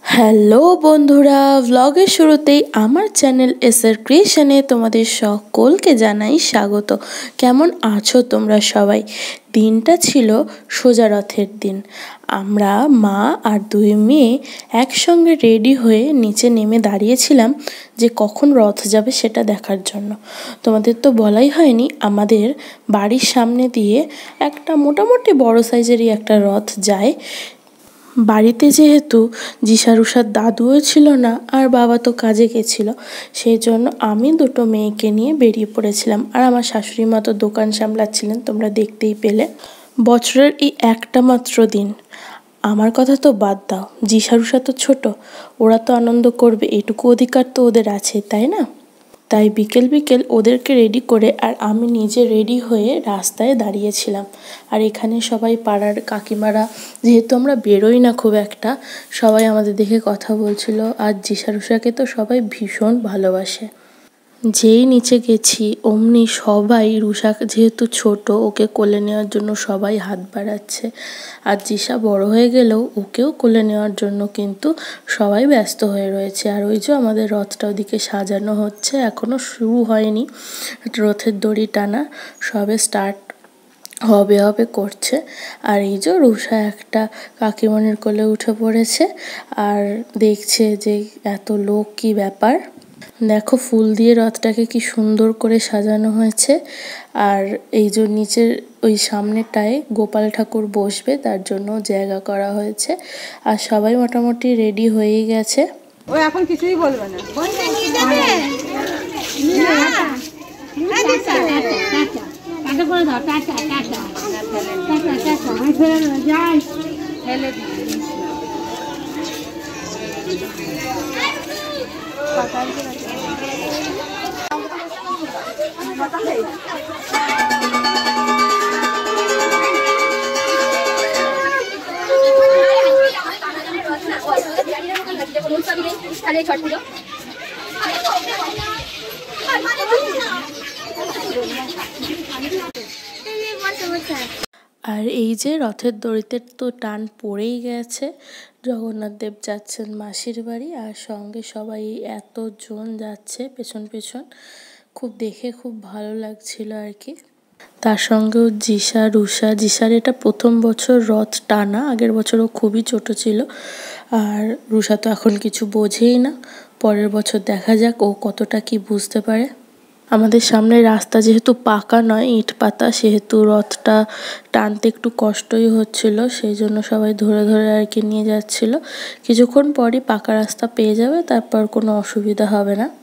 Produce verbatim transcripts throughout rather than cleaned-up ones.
Hello বন্ধুরা, ব্লগের শুরুতেই আমার চ্যানেল এসআর ক্রিয়েশনে তোমাদের সকলকে জানাই স্বাগত। কেমন আছো তোমরা সবাই? দিনটা ছিল সোজা রথের দিন। আমরা মা আর দুই মেয়ে একসঙ্গে রেডি হয়ে নিচে নেমে দাঁড়িয়েছিলাম যে কখন রথ যাবে সেটা দেখার জন্য। তোমাদের তো বলাই হয়নি, আমাদের বাড়ির সামনে দিয়ে একটা মোটামুটি বড় সাইজেরই একটা রথ যায়। বাড়িতে যেহেতু জিসারুষার দাদুও ছিল না আর বাবা তো কাজে গেছিলো, সেই জন্য আমি দুটো মেয়েকে নিয়ে বেরিয়ে পড়েছিলাম। আর আমার শাশুড়ি মা তো দোকান সামলাচ্ছিলেন, তোমরা দেখতেই পেলে। বছরের এই একটা মাত্র দিন, আমার কথা তো বাদ দাও, জিসারুষা তো ছোট, ওরা তো আনন্দ করবে, এটুকু অধিকার তো ওদের আছে, তাই না? তাই বিকেল বিকেল ওদেরকে রেডি করে আর আমি নিজে রেডি হয়ে রাস্তায় দাঁড়িয়েছিলাম। আর এখানে সবাই পাড়ার কাকিমারা, যেহেতু আমরা বেরোই না খুব একটা, সবাই আমাদের দেখে কথা বলছিল। আর জিসারুষাকে তো সবাই ভীষণ ভালোবাসে। যেই নিচে গেছি অমনি সবাই, রুষা যেহেতু ছোট, ওকে কোলে নেওয়ার জন্য সবাই হাত বাড়াচ্ছে। আর জিসা বড় হয়ে গেলেও ওকেও কোলে নেওয়ার জন্য কিন্তু সবাই ব্যস্ত হয়ে রয়েছে। আর ওই যে আমাদের রথটা ওদিকে সাজানো হচ্ছে, এখনও শুরু হয়নি। রথের দড়ি টানা সবে স্টার্ট হবে হবে করছে। আর এই যে রুষা একটা কাকিমণির কোলে উঠে পড়েছে আর দেখছে যে এত লোক, কি ব্যাপার। দেখো ফুল দিয়ে রথটাকে কি সুন্দর করে সাজানো হয়েছে। আর এই যে নিচের ওই সামনেটায় গোপাল ঠাকুর বসবে, তার জন্য জায়গা করা হয়েছে। আর সবাই মোটামুটি রেডি হয়েই গেছে। ও এখন কিছুই বলবে না। আর এই যে রথের দড়িতে তো টান পড়েই গেছে। জগন্নাথ দেব যাচ্ছেন মাসির বাড়ি, আর সঙ্গে সবাই এতজন যাচ্ছে পেছন পেছন। খুব দেখে খুব ভালো লাগছিল আর কি। তার সঙ্গেও জিসা, রুষা। জিসার এটা প্রথম বছর রথ টানা, আগের বছরও খুবই ছোট ছিল। আর রুষা তো এখন কিছু বোঝেই না, পরের বছর দেখা যাক ও কতটা কি বুঝতে পারে। আমাদের সামনের রাস্তা যেহেতু পাকা নয়, ইট পাতা, সেহেতু রথটা টানতে একটু কষ্টই হচ্ছিল, সেই জন্য সবাই ধরে ধরে আর কি নিয়ে যাচ্ছিল। কিছুক্ষণ পরই পাকা রাস্তা পেয়ে যাবে, তারপর কোনো অসুবিধা হবে না।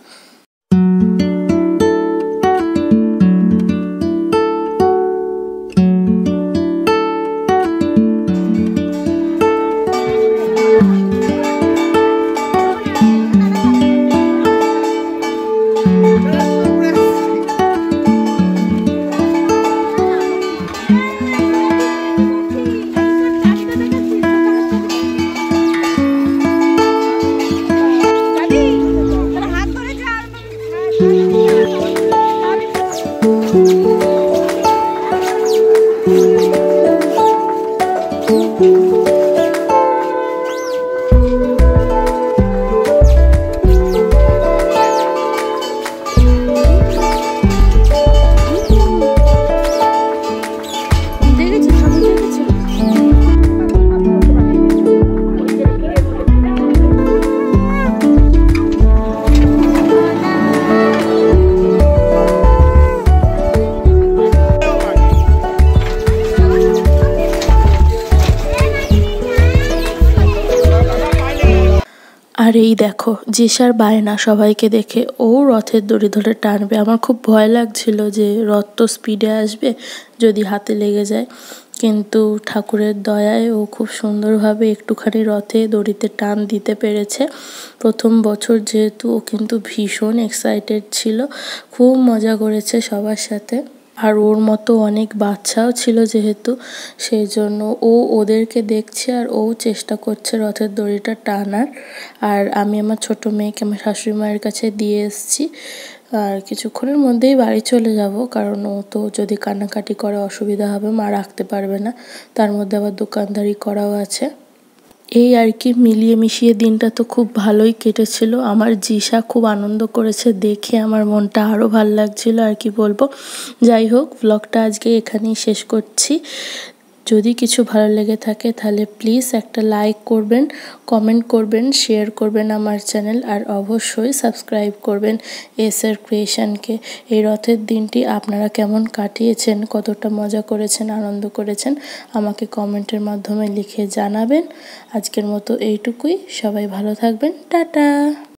আর এই দেখো জিসার বায়না সবাইকে দেখে, ও রথের দড়ি ধরে টানবে। আমার খুব ভয় লাগছিল যে রথ তো স্পিডে আসবে, যদি হাতে লেগে যায়। কিন্তু ঠাকুরের দয়ায় ও খুব সুন্দরভাবে একটুখানি রথে দড়িতে টান দিতে পেরেছে। প্রথম বছর যেহেতু, ও কিন্তু ভীষণ এক্সাইটেড ছিল, খুব মজা করেছে সবার সাথে। আর ওর মতো অনেক বাচ্চাও ছিল যেহেতু, সেই জন্য ও ওদেরকে দেখছে আর ও চেষ্টা করছে রথের দড়িটা টানার। আর আমি আমার ছোট মেয়েকে আমার শাশুড়ি মায়ের কাছে দিয়ে এসেছি। আর কিছুক্ষণের মধ্যেই বাড়ি চলে যাব, কারণ ও তো যদি কান্নাকাটি করে অসুবিধা হবে, মা রাখতে পারবে না, তার মধ্যে আবার দোকানদারি করাও আছে। এই আর কি মিলিয়ে মিশিয়ে দিনটা তো খুব ভালোই কেটেছিল। আমার জিসা খুব আনন্দ করেছে, দেখে আমার মনটা আরও ভালো লাগছিল আর কি বলবো। যাই হোক, ব্লগটা আজকে এখানেই শেষ করছি। যদি কিছু ভালো লেগে থাকে তাহলে প্লিজ একটা লাইক করবেন, কমেন্ট করবেন, শেয়ার করবেন আমার চ্যানেল, আর অবশ্যই সাবস্ক্রাইব করবেন এসআর ক্রিয়েশনকে। এই রথের দিনটি আপনারা কেমন কাটিয়েছেন, কতটা মজা করেছেন, আনন্দ করেছেন আমাকে কমেন্টের মাধ্যমে লিখে জানাবেন। আজকের মতো এইটুকুই, সবাই ভালো থাকবেন, টাটা।